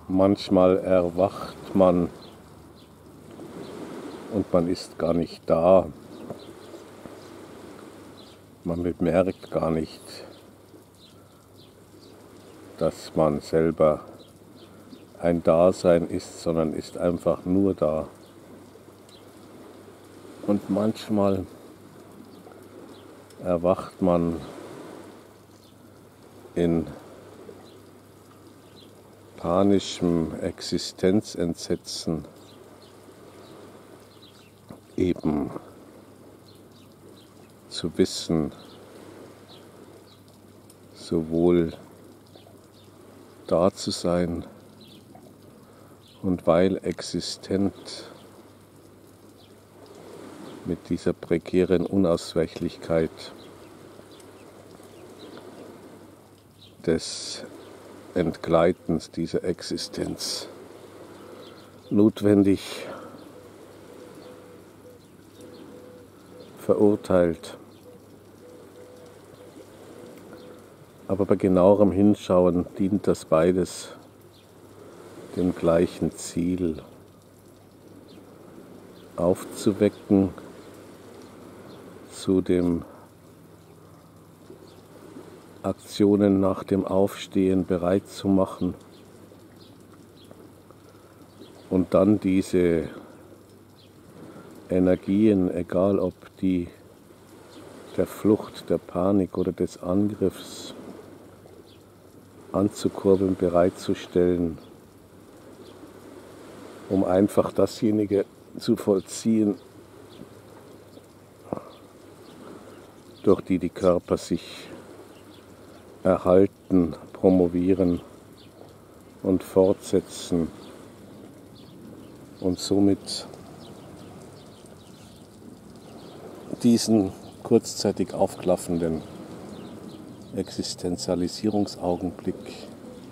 Manchmal erwacht man und man ist gar nicht da. Man bemerkt gar nicht, dass man selber ein Dasein ist, sondern ist einfach nur da. Und manchmal erwacht man in panischem Existenzentsetzen, eben zu wissen, sowohl da zu sein und weil existent mit dieser prekären Unausweichlichkeit des Entgleitens dieser Existenz notwendig, verurteilt. Aber bei genauerem Hinschauen dient das beides dem gleichen Ziel: aufzuwecken, zu dem Aktionen nach dem Aufstehen bereit zu machen und dann diese Energien, egal ob die der Flucht, der Panik oder des Angriffs, anzukurbeln, bereitzustellen, um einfach dasjenige zu vollziehen, durch die Körper sich erhalten, promovieren und fortsetzen und somit diesen kurzzeitig aufklaffenden Existenzialisierungsaugenblick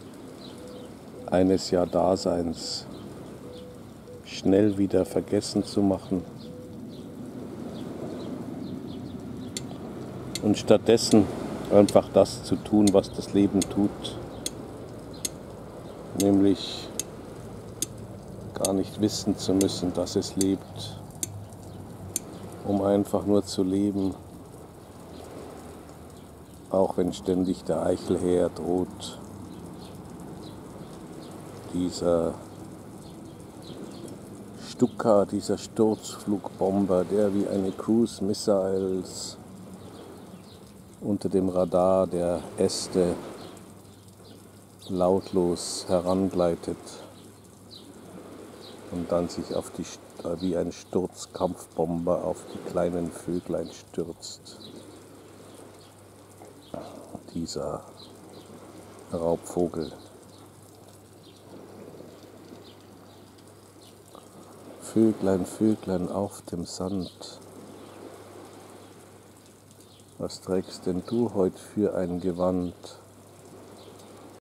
eines Daseins schnell wieder vergessen zu machen und stattdessen einfach das zu tun, was das Leben tut, nämlich gar nicht wissen zu müssen, dass es lebt, um einfach nur zu leben, auch wenn ständig der Eichelhäher droht, dieser Stuka, dieser Sturzflugbomber, der wie eine Cruise Missiles unter dem Radar der Äste lautlos herangleitet und dann sich wie ein Sturzkampfbomber auf die kleinen Vöglein stürzt. Dieser Raubvogel. Vöglein, Vöglein auf dem Sand. Was trägst denn du heut für ein Gewand?